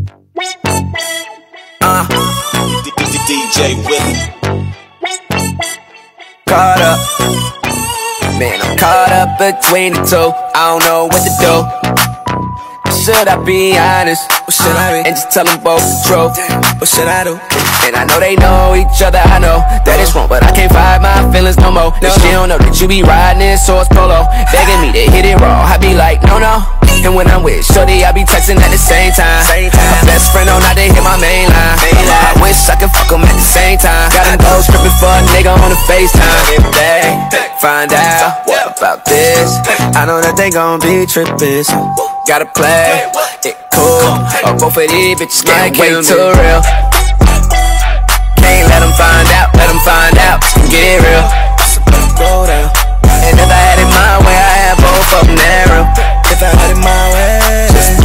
DJ Willie. Caught up, man, I'm caught up between the two. I don't know what to do. Should I be honest? Or should I be? And just tell them both the truth? What should I do? And I know they know each other, I know that it's wrong, but I can't fight my feelings no more. No, she don't know that you be riding this horse polo, begging me to hit it raw. I be like, no, no. And when I'm with shorty, I be texting at the same time. My best friend don't not to hit my main line. I wish I could fuck them at the same time. Got them both stripping for a nigga on the FaceTime. If they find out about this, I know that they gon' be trippin', so gotta play it cool, or both of these bitches might get too real. Can't let them find out, let them find out, get real. Go down. And if I had it my way, I had both of them narrow. If I had it my way, just